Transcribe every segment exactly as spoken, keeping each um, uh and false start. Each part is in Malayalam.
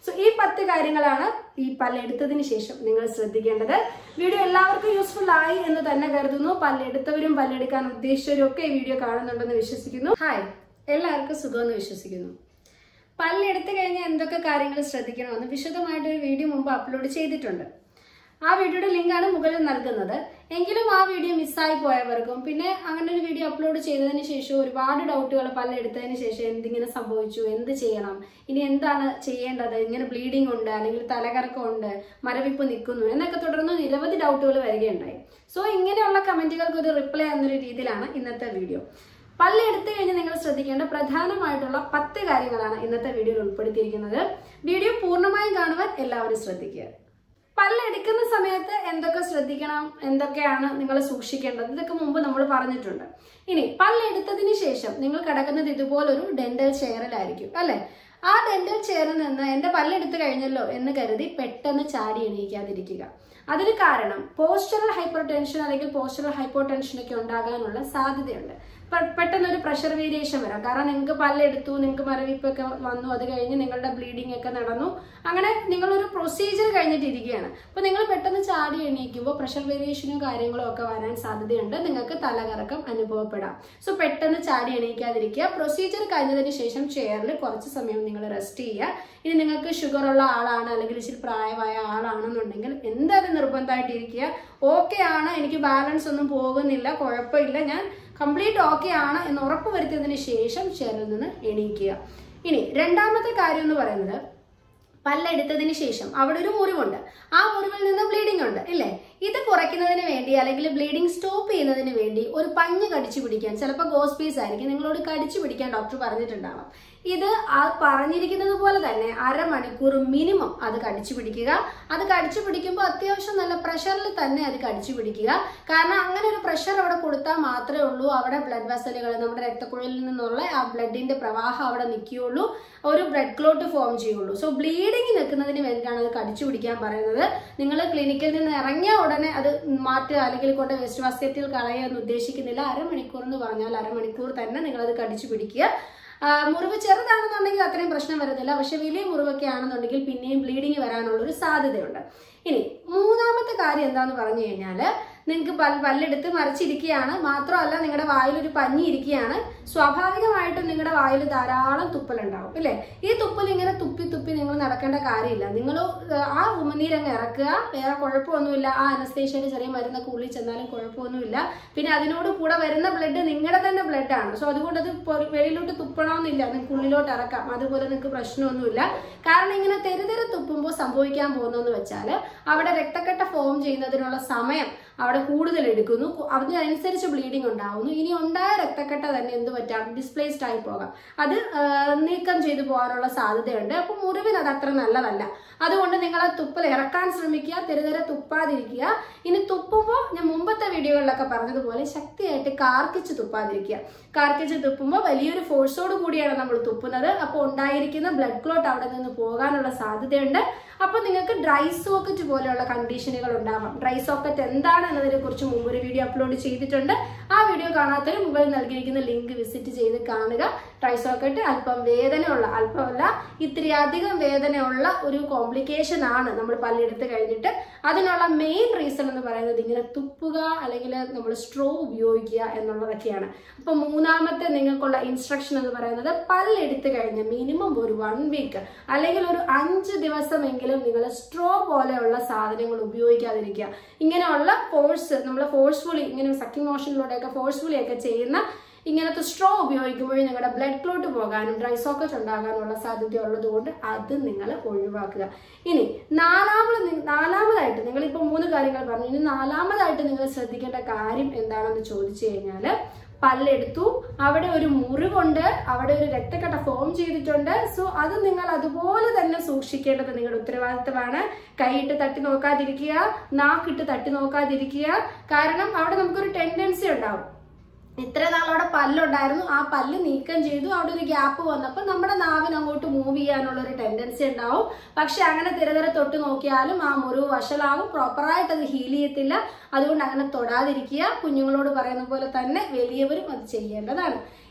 സോ ഈ പത്ത് കാര്യങ്ങളാണ് ഈ പല്ലെടുത്തതിന് ശേഷം നിങ്ങൾ ശ്രദ്ധിക്കേണ്ടത്. വീഡിയോ എല്ലാവർക്കും യൂസ്ഫുൾ ആയി എന്ന് തന്നെ കരുതുന്നു. പല്ലെടുത്തവരും പല്ലെടുക്കാൻ ഉദ്ദേശിച്ചവരും ഒക്കെ ഈ വീഡിയോ കാണുന്നുണ്ടെന്ന് വിശ്വസിക്കുന്നു. ഹായ്, എല്ലാവർക്കും സുഖമെന്ന് വിശ്വസിക്കുന്നു. പല്ലെടുത്ത് കഴിഞ്ഞാൽ എന്തൊക്കെ കാര്യങ്ങൾ ശ്രദ്ധിക്കണമെന്ന് വിശദമായിട്ടൊരു വീഡിയോ മുമ്പ് അപ്ലോഡ് ചെയ്തിട്ടുണ്ട്. ആ വീഡിയോയുടെ ലിങ്കാണ് മുകളിൽ നൽകുന്നത്. എങ്കിലും ആ വീഡിയോ മിസ്സായി പോയവർക്കും പിന്നെ അങ്ങനെ ഒരു വീഡിയോ അപ്ലോഡ് ചെയ്തതിന് ശേഷം ഒരുപാട് ഡൗട്ടുകൾ പല്ലെടുത്തതിന് ശേഷം എന്തിങ്ങനെ സംഭവിച്ചു, എന്ത് ചെയ്യണം, ഇനി എന്താണ് ചെയ്യേണ്ടത്, ഇങ്ങനെ ബ്ലീഡിംഗ് ഉണ്ട്, അല്ലെങ്കിൽ തലകറക്കം ഉണ്ട്, മരവിപ്പ് നിൽക്കുന്നു എന്നൊക്കെ തുടർന്ന് നിരവധി ഡൗട്ടുകൾ വരികയുണ്ടായി. സോ ഇങ്ങനെയുള്ള കമന്റുകൾക്ക് ഒരു റിപ്ലൈ എന്നൊരു രീതിയിലാണ് ഇന്നത്തെ വീഡിയോ. പല്ലെടുത്ത് കഴിഞ്ഞ് നിങ്ങൾ ശ്രദ്ധിക്കേണ്ട പ്രധാനമായിട്ടുള്ള പത്ത് കാര്യങ്ങളാണ് ഇന്നത്തെ വീഡിയോയിൽ ഉൾപ്പെടുത്തിയിരിക്കുന്നത്. വീഡിയോ പൂർണ്ണമായും കാണുവാൻ എല്ലാവരും ശ്രദ്ധിക്കുക. പല്ലെടുക്കുന്ന സമയത്ത് എന്തൊക്കെ ശ്രദ്ധിക്കണം, എന്തൊക്കെയാണ് നിങ്ങൾ സൂക്ഷിക്കേണ്ടത്, ഇതൊക്കെ മുമ്പ് നമ്മൾ പറഞ്ഞിട്ടുണ്ട്. ഇനി പല്ലെടുത്തതിന് ശേഷം നിങ്ങൾ കിടക്കുന്നത് ഇതുപോലൊരു ഡെന്റൽ ചെയറിലായിരിക്കും അല്ലെ. ആ ഡെന്റൽ ചെയറിൽ നിന്ന് എന്റെ പല്ലെടുത്ത് കഴിഞ്ഞല്ലോ എന്ന് കരുതി പെട്ടെന്ന് ചാടി എണീക്കാതിരിക്കുക. അതിന് കാരണം പോസ്ചറൽ ഹൈപ്പർ ടെൻഷൻ അല്ലെങ്കിൽ പോസ്ചറൽ ഹൈപ്പോ ടെൻഷൻ ഒക്കെ ഉണ്ടാകാനുള്ള സാധ്യതയുണ്ട്. പെട്ടെന്നൊരു പ്രഷർ വേരിയേഷൻ വരാം. കാരണം നിങ്ങൾക്ക് പല്ലെടുത്തു, നിങ്ങൾക്ക് മരവിപ്പൊക്കെ വന്നു, അത് കഴിഞ്ഞ് നിങ്ങളുടെ ബ്ലീഡിംഗ് ഒക്കെ നടന്നു, അങ്ങനെ നിങ്ങളൊരു പ്രൊസീജിയർ കഴിഞ്ഞിട്ടിരിക്കുകയാണ്. അപ്പൊ നിങ്ങൾ പെട്ടെന്ന് ചാടി എണീക്കുമ്പോൾ പ്രഷർ വേരിയേഷനും കാര്യങ്ങളും ഒക്കെ വരാൻ സാധ്യതയുണ്ട്. നിങ്ങൾക്ക് തലകറക്കം അനുഭവപ്പെടാം. സോ പെട്ടെന്ന് ചാടി എണീക്കാതിരിക്കുക. പ്രൊസീജിയർ കഴിഞ്ഞതിന് ശേഷം ചെയറിൽ കുറച്ച് സമയം നിങ്ങൾ റെസ്റ്റ് ചെയ്യുക. ഇനി നിങ്ങൾക്ക് ഷുഗർ ഉള്ള ആളാണ് അല്ലെങ്കിൽ ഇച്ചിരി പ്രായമായ ആളാണെന്നുണ്ടെങ്കിൽ എന്തായാലും നിർബന്ധമായിട്ടിരിക്കുക. ഓക്കെ ആണ്, എനിക്ക് ബാലൻസ് ഒന്നും പോകുന്നില്ല, കുഴപ്പമില്ല, ഞാൻ കംപ്ലീറ്റ് ഓക്കെ ആണ് എന്ന് ഉറപ്പ് വരുത്തിയതിന് ശേഷം ചെയറിൽ നിന്ന് എണീക്കുക. ഇനി രണ്ടാമത്തെ കാര്യം എന്ന് പറയുന്നത്, പല്ലെടുത്തതിന് ശേഷം അവിടെ ഒരു മുറിവുണ്ട്, ആ മുറിവിൽ നിന്ന് ബ്ലീഡിംഗ് ഉണ്ട് ഇല്ലേ. ഇത് കുറയ്ക്കുന്നതിന് വേണ്ടി അല്ലെങ്കിൽ ബ്ലീഡിംഗ് സ്റ്റോപ്പ് ചെയ്യുന്നതിന് വേണ്ടി ഒരു പഞ്ഞ് കടിച്ചു പിടിക്കാൻ, ചിലപ്പോൾ ഗോസ് പീസ് ആയിരിക്കും, നിങ്ങളോട് കടിച്ചു പിടിക്കാൻ ഡോക്ടർ പറഞ്ഞിട്ടുണ്ടാവാം. ഇത് ആ പറഞ്ഞിരിക്കുന്നത് പോലെ തന്നെ അരമണിക്കൂർ മിനിമം അത് കടിച്ചു പിടിക്കുക. അത് കടിച്ചു പിടിക്കുമ്പോൾ അത്യാവശ്യം നല്ല പ്രഷറിൽ തന്നെ അത് കടിച്ചു പിടിക്കുക. കാരണം അങ്ങനെ ഒരു പ്രഷർ അവിടെ കൊടുത്താൽ മാത്രമേ ഉള്ളൂ അവിടെ ബ്ലഡ് വെസലുകൾ, നമ്മുടെ രക്തക്കുഴലിൽ നിന്നുള്ള ആ ബ്ലഡിന്റെ പ്രവാഹം അവിടെ നിൽക്കുകയുള്ളൂ, ഒരു ബ്ലഡ് ക്ലോട്ട് ഫോം ചെയ്യുള്ളൂ. സോ ബ്ലീഡിങ് നിൽക്കുന്നതിന് വേണ്ടിയിട്ടാണ് അത് കടിച്ചു പിടിക്കാൻ പറയുന്നത്. നിങ്ങൾ ക്ലിനിക്കിൽ നിന്ന് ഇറങ്ങിയ ഉടനെ അത് മാറ്റുക അല്ലെങ്കിൽ കൊണ്ട് വെസ്റ്റ് ബാസ്ക്കറ്റിൽ കളയാൻ ഉദ്ദേശിക്കുന്നില്ല. അരമണിക്കൂർ എന്ന് പറഞ്ഞാൽ അരമണിക്കൂർ തന്നെ നിങ്ങളത് കടിച്ചു പിടിക്കുക. മുറിവ് ചെറുതാണെന്നുണ്ടെങ്കിൽ അത്രയും പ്രശ്നം വരുന്നില്ല. പക്ഷെ വലിയ മുറിവൊക്കെ ആണെന്നുണ്ടെങ്കിൽ പിന്നെയും ബ്ലീഡിങ് വരാനുള്ള ഒരു സാധ്യതയുണ്ട്. ഇനി മൂന്നാമത്തെ കാര്യം എന്താന്ന് പറഞ്ഞു കഴിഞ്ഞാല്, നിങ്ങൾക്ക് പല് പല്ലെടുത്ത് മറിച്ചിരിക്കുകയാണ്, മാത്രമല്ല നിങ്ങളുടെ വായിൽ ഒരു പഞ്ഞി ഇരിക്കുകയാണ്, സ്വാഭാവികമായിട്ടും നിങ്ങളുടെ വായിൽ ധാരാളം തുപ്പലുണ്ടാവും അല്ലെ. ഈ തുപ്പൽ ഇങ്ങനെ തുപ്പി തുപ്പി നിങ്ങൾ നടക്കേണ്ട കാര്യമില്ല. നിങ്ങൾ ആ ഉമിനീരങ്ങ് ഇറക്കുക, വേറെ കുഴപ്പമൊന്നുമില്ല. ആ അനസ്തേഷ്യയുടെ ചെറിയ മരുന്നൊക്കെ ഉള്ളിൽ ചെന്നാലും കുഴപ്പമൊന്നുമില്ല. പിന്നെ അതിനോട് കൂടെ വരുന്ന ബ്ലഡ് നിങ്ങളുടെ തന്നെ ബ്ലഡാണ്. സോ അതുകൊണ്ട് അത് വെളിയിലോട്ട് തുപ്പണമെന്നില്ല, നിങ്ങൾക്ക് ഉള്ളിലോട്ട് ഇറക്കാം, അതുപോലെ നിങ്ങൾക്ക് പ്രശ്നമൊന്നുമില്ല. കാരണം ഇങ്ങനെ തെരുതെര തുപ്പുമ്പോൾ സംഭവിക്കാൻ പോകുന്നതെന്ന് വെച്ചാൽ അവിടെ രക്തക്കട്ട ഫോം ചെയ്യുന്നതിനുള്ള സമയം അവിടെ കൂടുതൽ എടുക്കുന്നു, അതിനനുസരിച്ച് ബ്ലീഡിംഗ് ഉണ്ടാവുന്നു. ഇനി ഉണ്ടായ രക്തക്കട്ട തന്നെ എന്ത് പറ്റാം, ഡിസ്പ്ലേസ്ഡ് ആയി പോകാം, അത് നീക്കം ചെയ്തു പോകാനുള്ള സാധ്യതയുണ്ട്. അപ്പൊ മുറിവിന് അത് അത്ര നല്ലതല്ല. അതുകൊണ്ട് നിങ്ങൾ ആ തുപ്പൽ ഇറക്കാൻ ശ്രമിക്കുക, തെരുതെര തുപ്പാതിരിക്കുക. ഇനി തുപ്പുമ്പോൾ ഞാൻ മുമ്പത്തെ വീഡിയോകളിലൊക്കെ പറഞ്ഞതുപോലെ ശക്തിയായിട്ട് കാർക്കിച്ച് തുപ്പാതിരിക്കുക. കാർക്കിച്ച് തുപ്പുമ്പോൾ വലിയൊരു ഫോഴ്സോട് കൂടിയാണ് നമ്മൾ തുപ്പുന്നത്. അപ്പോൾ ഉണ്ടായിരിക്കുന്ന ബ്ലഡ് ക്ലോട്ട് അവിടെ നിന്ന് പോകാനുള്ള സാധ്യതയുണ്ട്. അപ്പൊ നിങ്ങൾക്ക് ഡ്രൈ സോക്കറ്റ് പോലെയുള്ള കണ്ടീഷനുകൾ ഉണ്ടാവാം. ഡ്രൈ സോക്കറ്റ് എന്താണ് എന്നതിനെ കുറിച്ച് മുമ്പ് ഒരു വീഡിയോ അപ്ലോഡ് ചെയ്തിട്ടുണ്ട്. ആ വീഡിയോ കാണാത്തവർ മുകളിൽ നൽകിയിരിക്കുന്ന ലിങ്ക് വിസിറ്റ് ചെയ്ത് കാണുക. ഡ്രൈ സോക്കറ്റ് അല്പം വേദനയുള്ള, അല്പമല്ല ഇത്തിരി അധികം വേദനയുള്ള ഒരു കോംപ്ലിക്കേഷൻ ആണ് നമ്മൾ പല്ലെടുത്ത് കഴിഞ്ഞിട്ട്. അതിനുള്ള മെയിൻ റീസൺ എന്ന് പറയുന്നത് ഇങ്ങനെ തുപ്പുക അല്ലെങ്കിൽ നമ്മൾ സ്ട്രോ ഉപയോഗിക്കുക എന്നുള്ളതൊക്കെയാണ്. അപ്പൊ മൂന്നാമത്തെ നിങ്ങൾക്കുള്ള ഇൻസ്ട്രക്ഷൻ എന്ന് പറയുന്നത്, പല്ലെടുത്ത് കഴിഞ്ഞ് മിനിമം ഒരു വൺ വീക്ക് അല്ലെങ്കിൽ ഒരു അഞ്ച് ദിവസമെങ്കിലും നിങ്ങൾ സ്ട്രോ പോലെയുള്ള സാധനങ്ങൾ ഉപയോഗിക്കാതിരിക്കുക. ഇങ്ങനെയുള്ള ഫോഴ്സ് നമ്മൾ ഫോഴ്സ്ഫുള്ളി ഇങ്ങനെ സക്കിംഗ് മോഷനിലൂടെയൊക്കെ ഫോഴ്സ്ഫുള്ളി ഒക്കെ ചെയ്യുന്ന ഇങ്ങനത്തെ സ്ട്രോ ഉപയോഗിക്കുമ്പോൾ നിങ്ങളുടെ ബ്ലഡ് ക്ലോട്ട് പോകാനും ഡ്രൈ സോക്കറ്റ് ഉണ്ടാകാനുള്ള സാധ്യത ഉള്ളത് കൊണ്ട് അത് നിങ്ങൾ ഒഴിവാക്കുക. ഇനി നാലാമത് നാലാമതായിട്ട് നിങ്ങളിപ്പോൾ മൂന്ന് കാര്യങ്ങൾ പറഞ്ഞു. ഇനി നാലാമതായിട്ട് നിങ്ങൾ ശ്രദ്ധിക്കേണ്ട കാര്യം എന്താണെന്ന് ചോദിച്ചു കഴിഞ്ഞാൽ, പല്ലെടുത്തു, അവിടെ ഒരു മുറിവുണ്ട്, അവിടെ ഒരു രക്തക്കട്ട ഫോം ചെയ്തിട്ടുണ്ട്. സോ അത് നിങ്ങൾ അതുപോലെ തന്നെ സൂക്ഷിക്കേണ്ടത് നിങ്ങളുടെ ഉത്തരവാദിത്തമാണ്. കൈയിട്ട് തട്ടി നോക്കാതിരിക്കുക, നാക്കിട്ട് തട്ടി നോക്കാതിരിക്കുക. കാരണം അവിടെ നമുക്കൊരു ടെൻഡൻസി ഉണ്ടാവും, ഇത്ര നാൾ അവിടെ പല്ലുണ്ടായിരുന്നു, ആ പല്ല് നീക്കം ചെയ്തു, അവിടെ ഒരു ഗ്യാപ്പ് വന്നപ്പോൾ നമ്മുടെ നാവിന് അങ്ങോട്ട് മൂവ് ചെയ്യാനുള്ള ഒരു ടെൻഡൻസി ഉണ്ടാവും. പക്ഷെ അങ്ങനെ തിരതിര തൊട്ട് നോക്കിയാലും ആ മുറിവ് വഷളാവും, പ്രോപ്പറായിട്ട് അത് ഹീൽ ചെയ്യത്തില്ല. അതുകൊണ്ട് അങ്ങനെ തൊടാതിരിക്കുക. കുഞ്ഞുങ്ങളോട് പറയുന്ന പോലെ തന്നെ വലിയവരും അത് ചെയ്യേണ്ടതാണ്.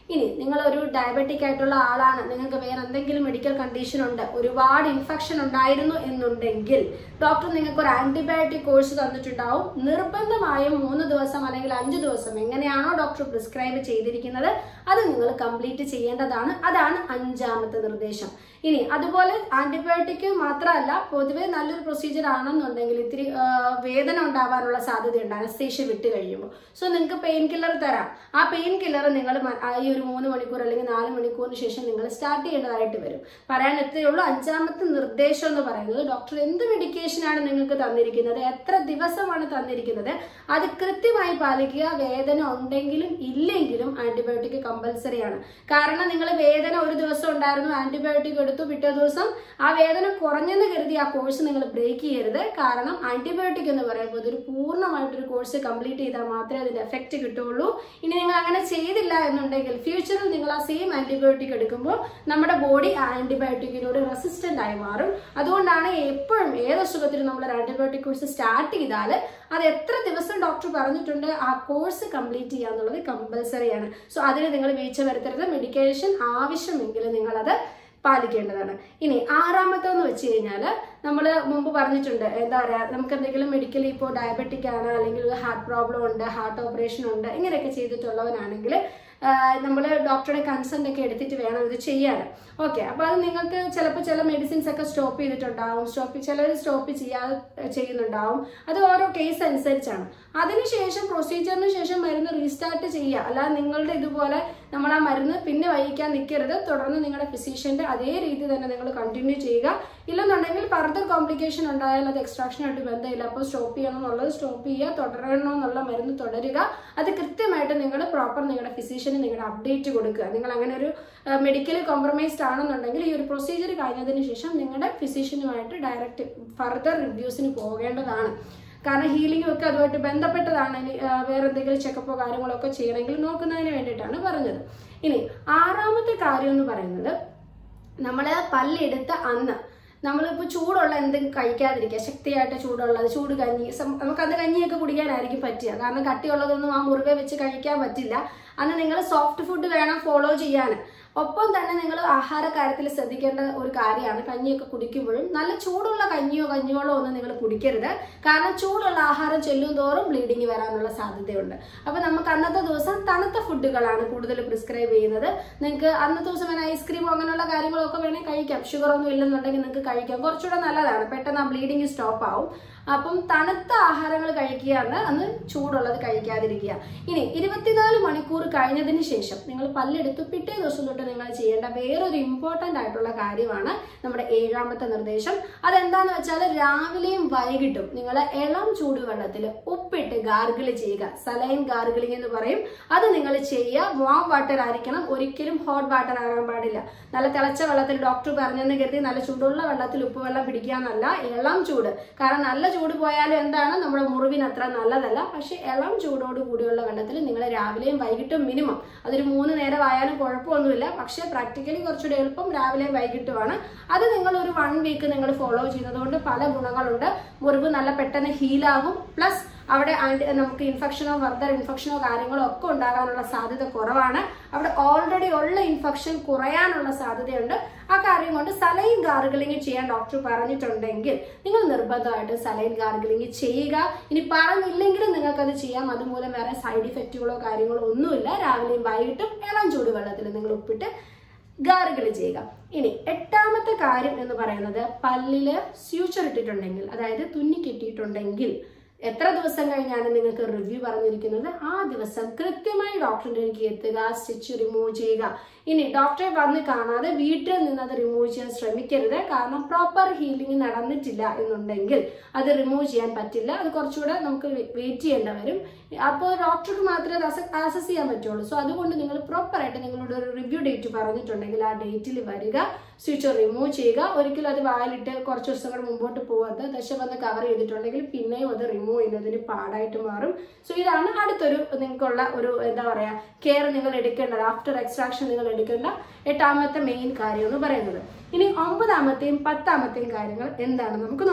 ഇനി നിങ്ങൾ ഒരു ഡയബറ്റിക് ആയിട്ടുള്ള ആളാണ്, നിങ്ങൾക്ക് വേറെ എന്തെങ്കിലും മെഡിക്കൽ കണ്ടീഷൻ ഉണ്ട്, ഒരുപാട് ഇൻഫെക്ഷൻ ഉണ്ടായിരുന്നു എന്നുണ്ടെങ്കിൽ ഡോക്ടർ നിങ്ങൾക്ക് ഒരു ആന്റിബയോട്ടിക് കോഴ്സ് തന്നിട്ടുണ്ടാവും. നിർബന്ധമായും മൂന്ന് ദിവസം അല്ലെങ്കിൽ അഞ്ച് ദിവസം എങ്ങനെയാണോ ഡോക്ടർ പ്രിസ്ക്രൈബ് ചെയ്തിരിക്കുന്നത് അത് നിങ്ങൾ കംപ്ലീറ്റ് ചെയ്യേണ്ടതാണ്. അതാണ് അഞ്ചാമത്തെ നിർദ്ദേശം. ഇനി അതുപോലെ ആന്റിബയോട്ടിക് മാത്രമല്ല, പൊതുവെ നല്ലൊരു പ്രൊസീജിയർ ആണെന്നുണ്ടെങ്കിൽ ഇത്തിരി വേദന ഉണ്ടാവാനുള്ള സാധ്യതയുണ്ട് അനസ്തേഷ്യ വിട്ട് കഴിയുമ്പോൾ. സോ നിങ്ങൾക്ക് പെയിൻ കില്ലർ തരാം. ആ പെയിൻ കില്ലർ നിങ്ങൾ ഈ ഒരു മൂന്ന് മണിക്കൂർ അല്ലെങ്കിൽ നാല് മണിക്കൂറിന് ശേഷം നിങ്ങൾ സ്റ്റാർട്ട് ചെയ്യേണ്ടതായിട്ട് വരും. പറയാൻ എത്രയേ ഉള്ളൂ. അഞ്ചാമത്തെ നിർദ്ദേശം എന്ന് പറയുന്നത് ഡോക്ടർ എന്ത് മെഡിക്കേഷനാണ് നിങ്ങൾക്ക് തന്നിരിക്കുന്നത്, എത്ര ദിവസമാണ് തന്നിരിക്കുന്നത്, അത് കൃത്യമായി പാലിക്കുക. വേദന ഉണ്ടെങ്കിലും ഇല്ലെങ്കിലും ആന്റിബയോട്ടിക് കമ്പൽസറിയാണ്. കാരണം നിങ്ങൾ വേദന ഒരു ദിവസം ഉണ്ടായിരുന്നു, ആന്റിബയോട്ടിക് എടുത്തു, പിറ്റേ ദിവസം ആ വേദന കുറഞ്ഞെന്ന് കരുതി ആ കോഴ്സ് നിങ്ങൾ ബ്രേക്ക് ചെയ്യരുത്. കാരണം ആന്റിബയോട്ടിക് എന്ന് പറയുമ്പോൾ ഇതൊരു പൂർണ്ണമായിട്ടൊരു കോഴ്സ് കംപ്ലീറ്റ് ചെയ്താൽ മാത്രമേ അതിന്റെ എഫക്റ്റ് കിട്ടുള്ളൂ. ഇനി നിങ്ങൾ അങ്ങനെ ചെയ്തില്ല എന്നുണ്ടെങ്കിൽ ഫ്യൂച്ചറിൽ നിങ്ങൾ ആ സെയിം ആന്റിബയോട്ടിക് എടുക്കുമ്പോൾ നമ്മുടെ ബോഡി ആ ആന്റിബയോട്ടിക്കിനോട് റെസിസ്റ്റന്റ് ആയി മാറും. അതുകൊണ്ടാണ് എപ്പോഴും ഏത് അസുഖത്തിനും നമ്മൾ ഒരു ആന്റിബയോട്ടിക് കോഴ്സ് സ്റ്റാർട്ട് ചെയ്താൽ അത് എത്ര ദിവസം ഡോക്ടർ പറഞ്ഞിട്ടുണ്ട് ആ കോഴ്സ് കംപ്ലീറ്റ് ചെയ്യുക എന്നുള്ളത് കമ്പൽസറിയാണ്. സോ അതിന് നിങ്ങൾ വീഴ്ച വരുത്തരുത്. മെഡിക്കേഷൻ ആവശ്യമെങ്കിൽ നിങ്ങളത് പാലിക്കേണ്ടതാണ്. ഇനി ആറാമത്തെന്ന് വെച്ച് കഴിഞ്ഞാൽ നമ്മൾ മുമ്പ് പറഞ്ഞിട്ടുണ്ട്, എന്താ പറയുക, നമുക്ക് എന്തെങ്കിലും മെഡിക്കലി ഇപ്പോൾ ഡയബറ്റിക് ആണ് അല്ലെങ്കിൽ ഹാർട്ട് പ്രോബ്ലം ഉണ്ട്, ഹാർട്ട് ഓപ്പറേഷൻ ഉണ്ട്, ഇങ്ങനെയൊക്കെ ചെയ്തിട്ടുള്ളവനാണെങ്കിൽ നമ്മൾ ഡോക്ടറുടെ കൺസെന്റ് ഒക്കെ എടുത്തിട്ട് വേണം ഇത് ചെയ്യാൻ. ഓക്കെ, അപ്പോൾ അത് നിങ്ങൾക്ക് ചിലപ്പോൾ ചില മെഡിസിൻസ് ഒക്കെ സ്റ്റോപ്പ് ചെയ്തിട്ടുണ്ടാവും, സ്റ്റോപ്പ് ചിലർ സ്റ്റോപ്പ് ചെയ്യാതെ ചെയ്യുന്നുണ്ടാവും. അത് ഓരോ കേസ് അനുസരിച്ചാണ്. അതിനുശേഷം പ്രൊസീജിയറിന് ശേഷം മരുന്ന് റീസ്റ്റാർട്ട് ചെയ്യുക. അല്ലാതെ നിങ്ങളുടെ ഇതുപോലെ നമ്മൾ ആ മരുന്ന് പിന്നെ വഹിക്കാൻ നിൽക്കരുത്. തുടർന്ന് നിങ്ങളുടെ ഫിസിഷ്യന്റെ അതേ രീതി തന്നെ നിങ്ങൾ കണ്ടിന്യൂ ചെയ്യുക. ഇല്ലെന്നുണ്ടെങ്കിൽ ഫർദർ കോംപ്ലിക്കേഷൻ ഉണ്ടായാൽ അത് എക്സ്ട്രാക്ഷനായിട്ട് ബന്ധമില്ല. അപ്പോൾ സ്റ്റോപ്പ് ചെയ്യണം എന്നുള്ളത് സ്റ്റോപ്പ് ചെയ്യുക, തുടരണമെന്നുള്ള മരുന്ന് തുടരുക. അത് കൃത്യമായിട്ട് നിങ്ങൾ പ്രോപ്പർ നിങ്ങളുടെ ഫിസിഷ്യന് നിങ്ങളുടെ അപ്ഡേറ്റ് കൊടുക്കുക. നിങ്ങൾ അങ്ങനെ ഒരു മെഡിക്കലി കോംപ്രമൈസ്ഡ് ആണെന്നുണ്ടെങ്കിൽ ഈ ഒരു പ്രൊസീജിയർ കഴിഞ്ഞതിന് ശേഷം നിങ്ങളുടെ ഫിസിഷ്യനുമായിട്ട് ഡയറക്റ്റ് ഫർദർ റിവ്യൂസിന് പോകേണ്ടതാണ്. കാരണം ഹീലിംഗും ഒക്കെ അതുമായിട്ട് ബന്ധപ്പെട്ടതാണ്. ഇനി വേറെ എന്തെങ്കിലും ചെക്കപ്പോ കാര്യങ്ങളോ ഒക്കെ ചെയ്യണമെങ്കിൽ നോക്കുന്നതിന് വേണ്ടിയിട്ടാണ് പറഞ്ഞത്. ഇനി ആറാമത്തെ കാര്യം എന്ന് പറയുന്നത്, നമ്മൾ പല്ലെടുത്ത അന്ന് നമ്മളിപ്പോൾ ചൂടുള്ള എന്തെങ്കിലും കഴിക്കാതിരിക്കുക. ശക്തിയായിട്ട് ചൂടുള്ളത്, ചൂട് കഞ്ഞി, നമുക്കത് കഞ്ഞിയൊക്കെ കുടിക്കാനായിരിക്കും പറ്റുക. കാരണം കട്ടിയുള്ളതൊന്നും ആ മുറിവെ വെച്ച് കഴിക്കാൻ പറ്റില്ല. അന്ന് നിങ്ങൾ സോഫ്റ്റ് ഫുഡ് വേണം ഫോളോ ചെയ്യാൻ. ഒപ്പം തന്നെ നിങ്ങൾ ആഹാര കാര്യത്തിൽ ശ്രദ്ധിക്കേണ്ട ഒരു കാര്യമാണ്, കഞ്ഞിയൊക്കെ കുടിക്കുമ്പോഴും നല്ല ചൂടുള്ള കഞ്ഞിയോ കഞ്ഞിയോളോ ഒന്നും നിങ്ങൾ കുടിക്കരുത്. കാരണം ചൂടുള്ള ആഹാരം ചെല്ലും തോറും ബ്ലീഡിങ് വരാനുള്ള സാധ്യതയുണ്ട്. അപ്പൊ നമുക്ക് അന്നത്തെ ദിവസം തണുത്ത ഫുഡുകളാണ് കൂടുതൽ പ്രിസ്ക്രൈബ് ചെയ്യുന്നത്. നിങ്ങൾക്ക് അന്നത്തെ ദിവസം വേണേൽ ഐസ്ക്രീമോ അങ്ങനെയുള്ള കാര്യങ്ങളൊക്കെ വേണമെങ്കിൽ കഴിക്കാം. ഷുഗർ ഒന്നും ഇല്ലെന്നുണ്ടെങ്കിൽ നിങ്ങൾക്ക് കഴിക്കാം, കുറച്ചുകൂടെ നല്ലതാണ്. പെട്ടെന്ന് ആ ബ്ലീഡിങ് സ്റ്റോപ്പ് ആവും. അപ്പം തണുത്ത ആഹാരങ്ങൾ കഴിക്കുകയാണ്, അന്ന് ചൂടുള്ളത് കഴിക്കാതിരിക്കുക. ഇനി ഇരുപത്തിനാല് മണിക്കൂർ കഴിഞ്ഞതിന് ശേഷം നിങ്ങൾ പല്ലെടുത്ത് പിറ്റേ ദിവസം തൊട്ട് നിങ്ങൾ ചെയ്യേണ്ട വേറൊരു ഇമ്പോർട്ടന്റ് ആയിട്ടുള്ള കാര്യമാണ് നമ്മുടെ ഏഴാമത്തെ നിർദ്ദേശം. അതെന്താന്ന് വെച്ചാൽ രാവിലെയും വൈകിട്ടും നിങ്ങൾ ഇളം ചൂടുവെള്ളത്തിൽ ഉപ്പിട്ട് ഗാർഗിൾ ചെയ്യുക. സലൈൻ ഗാർഗിളിംഗ് എന്ന് പറയും. അത് നിങ്ങൾ ചെയ്യുക. വാം വാട്ടർ ആയിരിക്കണം, ഒരിക്കലും ഹോട്ട് വാട്ടർ ആകാൻ പാടില്ല. നല്ല തിളച്ച വെള്ളത്തിൽ ഡോക്ടർ പറഞ്ഞെന്ന് കരുതി നല്ല ചൂടുള്ള വെള്ളത്തിൽ ഉപ്പ് വെള്ളം പിടിക്കാന്നല്ല, ഇളം ചൂട്. കാരണം നല്ല ചൂട് പോയാലും എന്താണ് നമ്മുടെ മുറിവിന് അത്ര നല്ലതല്ല. പക്ഷെ ഇളം ചൂടോട് കൂടിയുള്ള വെള്ളത്തിൽ നിങ്ങൾ രാവിലെയും വൈകിട്ടും മിനിമം, അതൊരു മൂന്ന് നേരം ആയാലും കുഴപ്പമൊന്നുമില്ല. പക്ഷെ പ്രാക്ടിക്കലി കുറച്ചുകൂടി എളുപ്പം രാവിലെയും വൈകിട്ടുമാണ്. അത് നിങ്ങൾ ഒരു വൺ വീക്ക് നിങ്ങൾ ഫോളോ ചെയ്യുന്നത് കൊണ്ട് പല ഗുണങ്ങളുണ്ട്. മുറിവ് നല്ല പെട്ടെന്ന് ഹീലാകും. പ്ലസ് അവിടെ നമുക്ക് ഇൻഫെക്ഷനോ ഫർദർ ഇൻഫെക്ഷനോ കാര്യങ്ങളോ ഒക്കെ ഉണ്ടാകാനുള്ള സാധ്യത കുറവാണ്. അവിടെ ഓൾറെഡി ഉള്ള ഇൻഫെക്ഷൻ കുറയാനുള്ള സാധ്യതയുണ്ട്. ആ കാര്യം കൊണ്ട് സലൈൻ ഗാർഗിളിംഗ് ചെയ്യാൻ ഡോക്ടർ പറഞ്ഞിട്ടുണ്ടെങ്കിൽ നിങ്ങൾ നിർബന്ധമായിട്ട് സലൈൻ ഗാർഗിളിംഗ് ചെയ്യുക. ഇനി പറഞ്ഞില്ലെങ്കിലും നിങ്ങൾക്കത് ചെയ്യാം. അതുമൂലം വേറെ സൈഡ് ഇഫക്റ്റുകളോ കാര്യങ്ങളോ ഒന്നുമില്ല. രാവിലെയും വൈകിട്ടും ഇളം ചൂടുവെള്ളത്തിൽ നിങ്ങൾ ഉപ്പിട്ട് ഗാർഗിൾ ചെയ്യുക. ഇനി എട്ടാമത്തെ കാര്യം എന്ന് പറയുന്നത്, പല്ലില് സ്യൂച്ചർ ഇട്ടിട്ടുണ്ടെങ്കിൽ, അതായത് തുന്നി കെട്ടിയിട്ടുണ്ടെങ്കിൽ എത്ര ദിവസം കഴിഞ്ഞാണ് നിങ്ങൾക്ക് റിവ്യൂ പറഞ്ഞിരിക്കുന്നത് ആ ദിവസം കൃത്യമായി ഡോക്ടറിന്റെ അടുത്തേക്ക് എത്തുക, സ്റ്റിച്ച് റിമൂവ് ചെയ്യുക. ഇനി ഡോക്ടറെ വന്ന് കാണാതെ വീട്ടിൽ നിന്ന് അത് റിമൂവ് ചെയ്യാൻ ശ്രമിക്കരുത്. കാരണം പ്രോപ്പർ ഹീലിംഗ് നടന്നിട്ടില്ല എന്നുണ്ടെങ്കിൽ അത് റിമൂവ് ചെയ്യാൻ പറ്റില്ല. അത് കുറച്ചുകൂടെ നമുക്ക് വെയിറ്റ് ചെയ്യേണ്ടി വരും. അപ്പോൾ ഡോക്ടർക്ക് മാത്രമേ അത് ആക്സസ് ചെയ്യാൻ പറ്റുള്ളൂ. സോ അതുകൊണ്ട് നിങ്ങൾ പ്രോപ്പറായിട്ട് നിങ്ങളുടെ ഒരു റിവ്യൂ ഡേറ്റ് പറഞ്ഞിട്ടുണ്ടെങ്കിൽ ആ ഡേറ്റിൽ വരിക, സ്റ്റിച്ച് റിമൂവ് ചെയ്യുക. ഒരിക്കലും അത് വായിലിട്ട് കുറച്ച് ദിവസം കൂടെ മുമ്പോട്ട് പോകരുത്. ദശബന്ധം കവർ ചെയ്തിട്ടുണ്ടെങ്കിൽ പിന്നെയും അത് റിമൂവ് ചെയ്യുന്നതിന് പാടായിട്ട് മാറും. സോ ഇതാണ് അടുത്തൊരു നിങ്ങൾക്കുള്ള ഒരു എന്താ പറയാ കെയർ നിങ്ങൾ എടുക്കേണ്ടത്. ആഫ്റ്റർ എക്സ്ട്രാക്ഷൻ നിങ്ങൾ എടുക്കേണ്ട എട്ടാമത്തെ മെയിൻ കാര്യം എന്ന് പറയുന്നത്. ഇനി ഒമ്പതാമത്തെയും പത്താമത്തെയും കാര്യങ്ങൾ എന്താണെന്ന് നമുക്ക് നോക്കാം.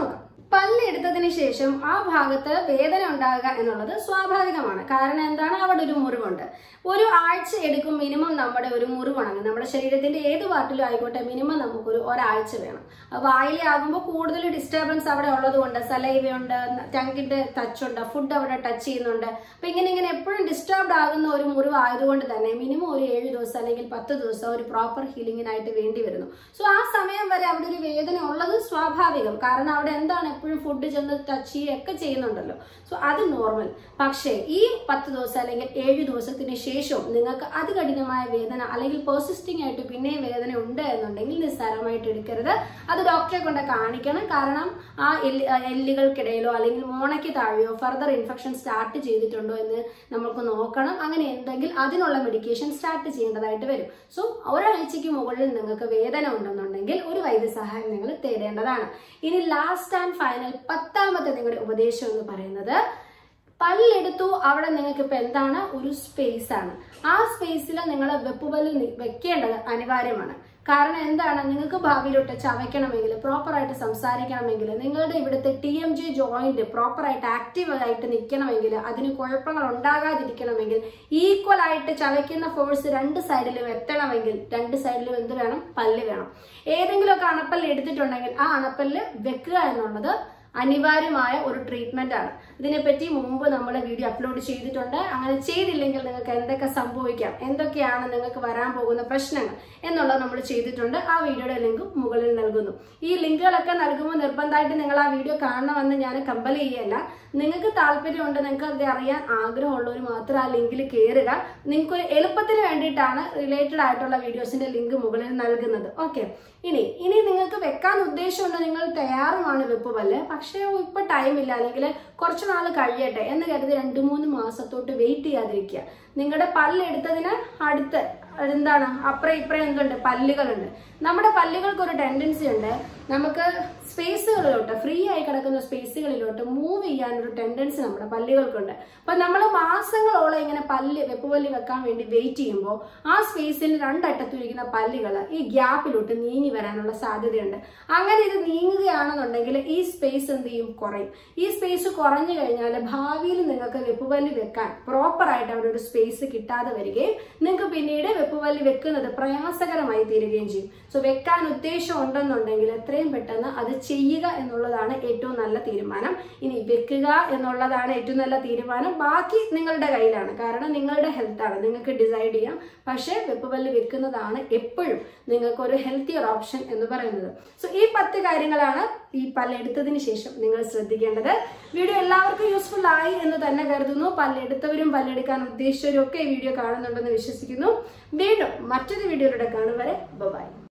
പല്ലെടുത്തതിന് ശേഷം ആ ഭാഗത്ത് വേദന ഉണ്ടാകുക എന്നുള്ളത് സ്വാഭാവികമാണ്. കാരണം എന്താണ്, അവിടെ ഒരു മുറിവുണ്ട്. ഒരു ആഴ്ച എടുക്കും മിനിമം നമ്മുടെ ഒരു മുറിവുണങ്ങും. നമ്മുടെ ശരീരത്തിന്റെ ഏത് പാർട്ടിലും ആയിക്കോട്ടെ മിനിമം നമുക്കൊരു ഒരാഴ്ച വേണം. വായിലെ ആകുമ്പോൾ കൂടുതൽ ഡിസ്റ്റർബൻസ് അവിടെ ഉള്ളത് കൊണ്ട് സലൈവയുണ്ട്, ടങ്ങിന്റെ ടച്ച് ഉണ്ട്, ഫുഡ് അവിടെ ടച്ച് ചെയ്യുന്നുണ്ട്. അപ്പൊ ഇങ്ങനെ ഇങ്ങനെ എപ്പോഴും ഡിസ്റ്റർബ്ഡ് ആകുന്ന ഒരു മുറിവ് ആയതുകൊണ്ട് തന്നെ മിനിമം ഒരു ഏഴ് ദിവസം അല്ലെങ്കിൽ പത്ത് ദിവസം ഒരു പ്രോപ്പർ ഹീലിംഗിനായിട്ട് വേണ്ടി വരുന്നു. സോ ആ സമയം വരെ അവിടെ ഒരു വേദന ഉള്ളത് സ്വാഭാവികം. കാരണം അവിടെ എന്താണ് എപ്പോഴും ഫുഡ് ചെന്ന് ടച്ച് ചെയ്യുകയൊക്കെ ചെയ്യുന്നുണ്ടല്ലോ. സോ അത് നോർമൽ. പക്ഷേ ഈ പത്ത് ദിവസം അല്ലെങ്കിൽ ഏഴ് ദിവസത്തിന് ശേഷവും നിങ്ങൾക്ക് അതികഠിനമായ വേദന അല്ലെങ്കിൽ പെർസിസ്റ്റിംഗ് ആയിട്ട് പിന്നെയും വേദന ഉണ്ട് എന്നുണ്ടെങ്കിൽ നിസ്സാരമായിട്ട് എടുക്കരുത്. അത് ഡോക്ടറെ കൊണ്ട് കാണിക്കണം. കാരണം ആ എല്ല് എല്ലുകൾക്കിടയിലോ അല്ലെങ്കിൽ മോണയ്ക്ക് താഴെയോ ഫർദർ ഇൻഫെക്ഷൻ സ്റ്റാർട്ട് ചെയ്തിട്ടുണ്ടോ എന്ന് നമുക്ക് നോക്കണം. അങ്ങനെ എന്തെങ്കിൽ അതിനുള്ള മെഡിക്കേഷൻ സ്റ്റാർട്ട് ചെയ്യേണ്ടതായിട്ട് വരും. സോ ഒരാഴ്ചയ്ക്ക് മുകളിൽ നിങ്ങൾക്ക് വേദന ഉണ്ടെന്നുണ്ടെങ്കിൽ ഒരു വൈദ്യസഹായം നിങ്ങൾ തേടേണ്ടതാണ്. ഇനി ലാസ്റ്റ് ആൻഡ് ഫൈനൽ പത്താമത്തെ നിങ്ങളുടെ ഉപദേശം എന്ന് പറയുന്നത്, പല്ലെടുത്തു, അവിടെ നിങ്ങൾക്ക് ഇപ്പൊ എന്താണ് ഒരു സ്പേസ് ആണ്. ആ സ്പേസിൽ നിങ്ങൾ വെപ്പുപല്ല് വെക്കേണ്ടത് അനിവാര്യമാണ്. കാരണം എന്താണ്, നിങ്ങൾക്ക് ഭാവിയിലോട്ട് ചവയ്ക്കണമെങ്കിൽ, പ്രോപ്പറായിട്ട് സംസാരിക്കണമെങ്കിൽ, നിങ്ങളുടെ ഇവിടുത്തെ ടി എം ജി ജോയിന്റ് പ്രോപ്പറായിട്ട് ആക്റ്റീവ് ആയിട്ട് നിൽക്കണമെങ്കിൽ, അതിന് കുഴപ്പങ്ങൾ ഉണ്ടാകാതിരിക്കണമെങ്കിൽ, ഈക്വൽ ആയിട്ട് ചവയ്ക്കുന്ന ഫോഴ്സ് രണ്ട് സൈഡിലും എത്തണമെങ്കിൽ രണ്ട് സൈഡിലും എന്ത് വേണം, പല്ല് വേണം. ഏതെങ്കിലുമൊക്കെ അണപ്പല്ല് എടുത്തിട്ടുണ്ടെങ്കിൽ ആ അണപ്പല്ല് വെക്കുക എന്നുള്ളത് അനിവാര്യമായ ഒരു ട്രീറ്റ്മെന്റ് ആണ്. ഇതിനെപ്പറ്റി മുമ്പ് നമ്മൾ വീഡിയോ അപ്ലോഡ് ചെയ്തിട്ടുണ്ട്. അങ്ങനെ ചെയ്തില്ലെങ്കിൽ നിങ്ങൾക്ക് എന്തൊക്കെ സംഭവിക്കാം, എന്തൊക്കെയാണ് നിങ്ങൾക്ക് വരാൻ പോകുന്ന പ്രശ്നങ്ങൾ എന്നുള്ളത് നമ്മൾ ചെയ്തിട്ടുണ്ട്. ആ വീഡിയോയുടെ ലിങ്ക് മുകളിൽ നൽകുന്നു. ഈ ലിങ്കുകളൊക്കെ നൽകുമ്പോൾ നിർബന്ധമായിട്ട് നിങ്ങൾ ആ വീഡിയോ കാണണമെന്ന് ഞാൻ കമ്പൽ ചെയ്യല്ല. നിങ്ങൾക്ക് താല്പര്യമുണ്ട്, നിങ്ങൾക്ക് അത് അറിയാൻ ആഗ്രഹമുള്ളവർ മാത്രം ആ ലിങ്കിൽ കയറുക. നിങ്ങൾക്ക് ഒരു എളുപ്പത്തിന് വേണ്ടിയിട്ടാണ് റിലേറ്റഡ് ആയിട്ടുള്ള വീഡിയോസിന്റെ ലിങ്ക് മുകളിൽ നൽകുന്നത്. ഓക്കെ, ഇനി ഇനി നിങ്ങൾക്ക് വെക്കാൻ ഉദ്ദേശമുണ്ട്, നിങ്ങൾ തയ്യാറുമാണ് വെപ്പുപല്ല്, പക്ഷേ ഇപ്പൊ ടൈമില്ല അല്ലെങ്കിൽ കുറച്ചു നാൾ കഴിയട്ടെ എന്ന് കരുതി രണ്ടു മൂന്ന് മാസത്തോട്ട് വെയിറ്റ് ചെയ്യാതിരിക്കുക. നിങ്ങളുടെ പല്ലെടുത്തതിന് അടുത്ത് എന്താണ് അപ്പുറം ഇപ്പുറം എന്തുണ്ട്, പല്ലുകളുണ്ട്. നമ്മുടെ പല്ലുകൾക്ക് ഒരു ടെൻഡൻസി ഉണ്ട്, നമുക്ക് സ്പേസുകളിലോട്ട്, ഫ്രീ ആയി കിടക്കുന്ന സ്പേസുകളിലോട്ട് മൂവ് ചെയ്യാനൊരു ടെൻഡൻസി നമ്മുടെ പല്ലുകൾക്കുണ്ട്. അപ്പൊ നമ്മൾ മാസങ്ങളോളം ഇങ്ങനെ പല്ല് വെപ്പുപല്ല് വെക്കാൻ വേണ്ടി വെയിറ്റ് ചെയ്യുമ്പോൾ ആ സ്പേസിന് രണ്ടറ്റത്തിരിക്കുന്ന പല്ലുകൾ ഈ ഗ്യാപ്പിലോട്ട് നീങ്ങി വരാനുള്ള സാധ്യതയുണ്ട്. അങ്ങനെ ഇത് നീങ്ങുകയാണെന്നുണ്ടെങ്കിൽ ഈ സ്പേസ് എന്ത് ചെയ്യും, കുറയും. ഈ സ്പേസ് കുറഞ്ഞു കഴിഞ്ഞാൽ ഭാവിയിൽ നിങ്ങൾക്ക് വെപ്പുപല്ല് വെക്കാൻ പ്രോപ്പറായിട്ട് അവിടെ ഒരു സ്പേസ് കിട്ടാതെ വരികയും നിങ്ങൾക്ക് പിന്നീട് വെപ്പുപല്ല് വെക്കുന്നത് പ്രയാസകരമായി തീരുകയും ചെയ്യും. സോ വെക്കാൻ ഉദ്ദേശം ഉണ്ടെന്നുണ്ടെങ്കിൽ എത്രയും പെട്ടെന്ന് അത് ചെയ്യുക എന്നുള്ളതാണ് ഏറ്റവും നല്ല തീരുമാനം. ഇനി വെക്കുക എന്നുള്ളതാണ് ഏറ്റവും നല്ല തീരുമാനം. ബാക്കി നിങ്ങളുടെ കയ്യിലാണ്. കാരണം നിങ്ങളുടെ ഹെൽത്താണ്, നിങ്ങൾക്ക് ഡിസൈഡ് ചെയ്യാം. പക്ഷേ വെപ്പുപല്ല് വെക്കുന്നതാണ് എപ്പോഴും നിങ്ങൾക്ക് ഒരു ഹെൽത്തിയർ ഓപ്ഷൻ എന്ന് പറയുന്നത്. സോ ഈ പത്ത് കാര്യങ്ങളാണ് ഈ പല്ലെടുത്തതിന് ശേഷം നിങ്ങൾ ശ്രദ്ധിക്കേണ്ടത്. വീഡിയോ എല്ലാവർക്കും യൂസ്ഫുൾ ആയി എന്ന് തന്നെ കരുതുന്നു. പല്ലെടുത്തവരും പല്ലെടുക്കാൻ ഉദ്ദേശിച്ചവരും ഒക്കെ ഈ വീഡിയോ കാണുന്നുണ്ടെന്ന് വിശ്വസിക്കുന്നു. വീണ്ടും മറ്റൊരു വീഡിയോയിലൂടെ കാണും വരെ ബൈ.